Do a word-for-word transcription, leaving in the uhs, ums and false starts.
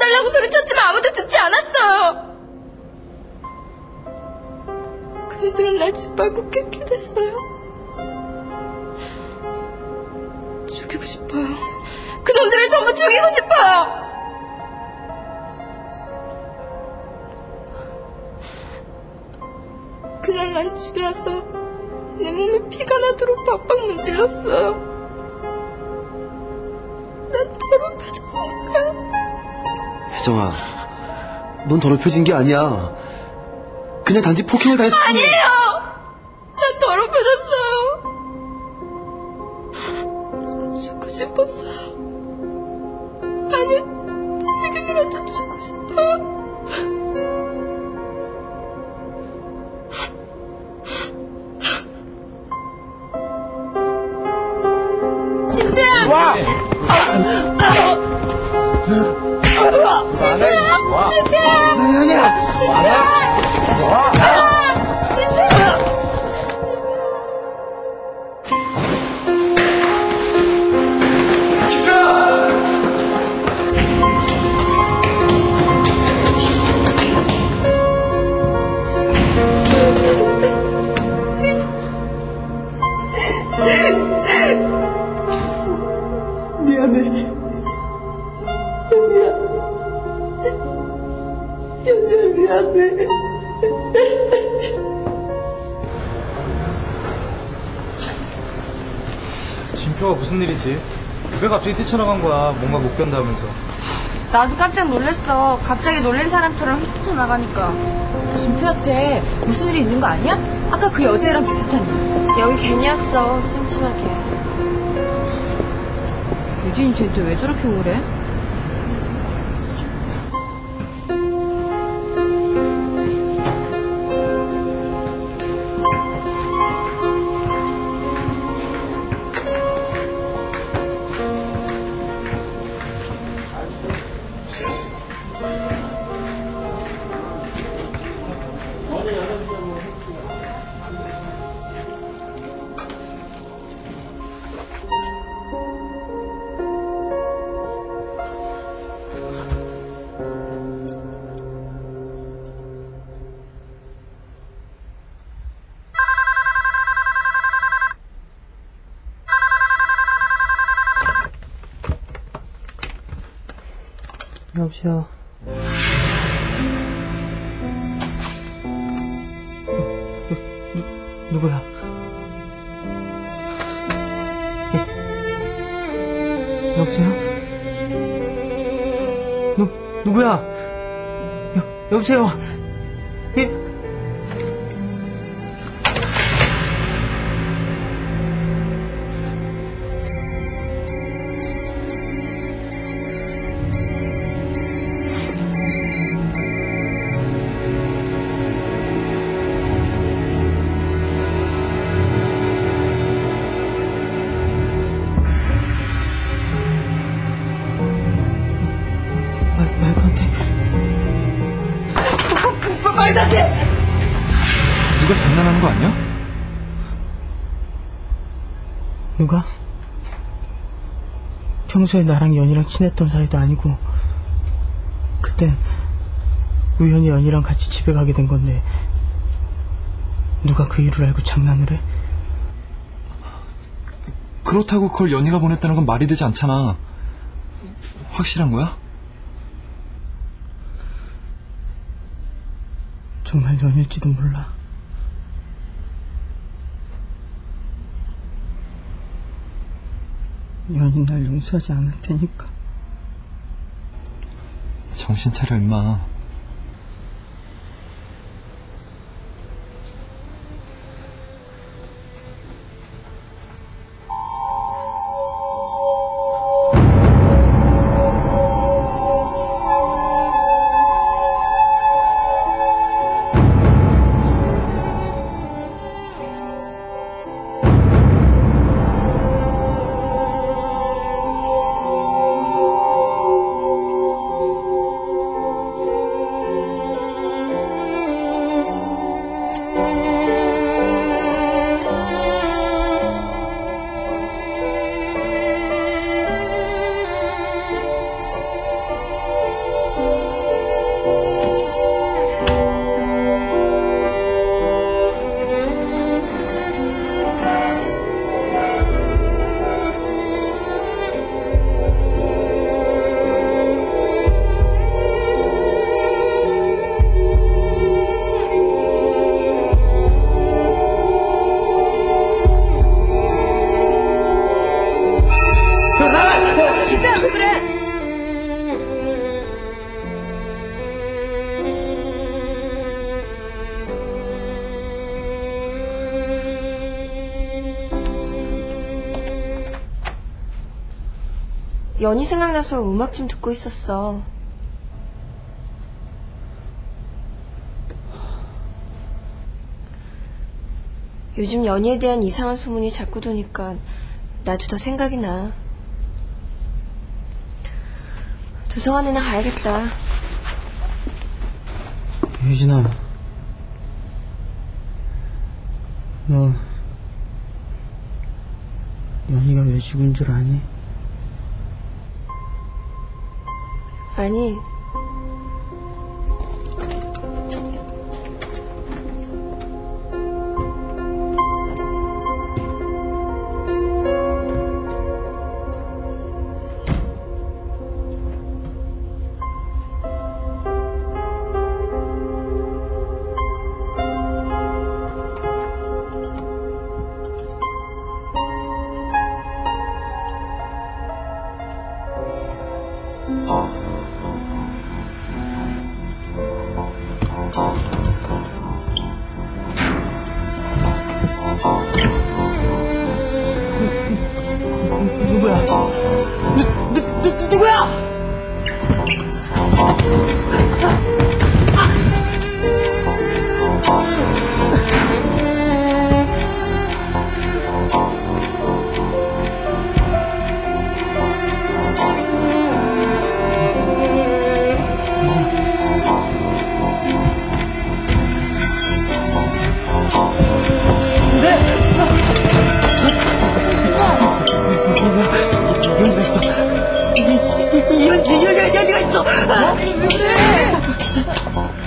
달라고 소리쳤지만 아무도 듣지 않았어요. 그놈들은 날 짓밟고 깼게 됐어요. 죽이고 싶어요. 그놈들을 전부 죽이고 싶어요. 그날 난 집에 와서 내 몸에 피가 나도록 박박 문질렀어요. 난 더럽혀졌으니까요. 혜정아, 넌 더럽혀진 게 아니야. 그냥 단지 폭행을 당했을 뿐이야. 아니에요! 난 더럽혀졌어요. 죽고 싶었어요. 아니, 지금이라도 죽고 싶어요. 진배야! 와! 와! 진배야! 너냐? 와! 진배야! 미안해. 현지야. 현지야, 미안해. 진표가 무슨 일이지? 왜 갑자기 뛰쳐나간 거야? 뭔가 못 견다면서. 나도 깜짝 놀랐어. 갑자기 놀란 사람처럼 휘청쳐 나가니까. 진표한테 무슨 일이 있는 거 아니야? 아까 그 여자애랑 비슷한 일. 여기 괜히였어. 찜찜하게. 유진이 쟤한테 왜 저렇게 우울해? 여보세요. 누, 누구야? 예? 여보세요? 누, 누구야? 여, 여보세요? 예? 말도 안 돼. 말도 안 돼! 누가 장난하는 거 아니야? 누가? 평소에 나랑 연이랑 친했던 사이도 아니고 그땐 우연히 연이랑 같이 집에 가게 된 건데 누가 그 이유를 알고 장난을 해? 그렇다고 그걸 연희가 보냈다는 건 말이 되지 않잖아. 확실한 거야? 정말 연일지도 몰라. 연인 날 용서하지 않을 테니까. 정신 차려, 임마. 연희 생각나서 음악 좀 듣고 있었어. 요즘 연희에 대한 이상한 소문이 자꾸 도니까 나도 더 생각이 나. 도서관에나 가야겠다. 유진아, 너 연희가 왜 죽은 줄 아니? 아니, 누구야? 누, 누, 누, 누구야? 연희가 있어. 연, 연, 연, 연희가 있어. 왜 그래?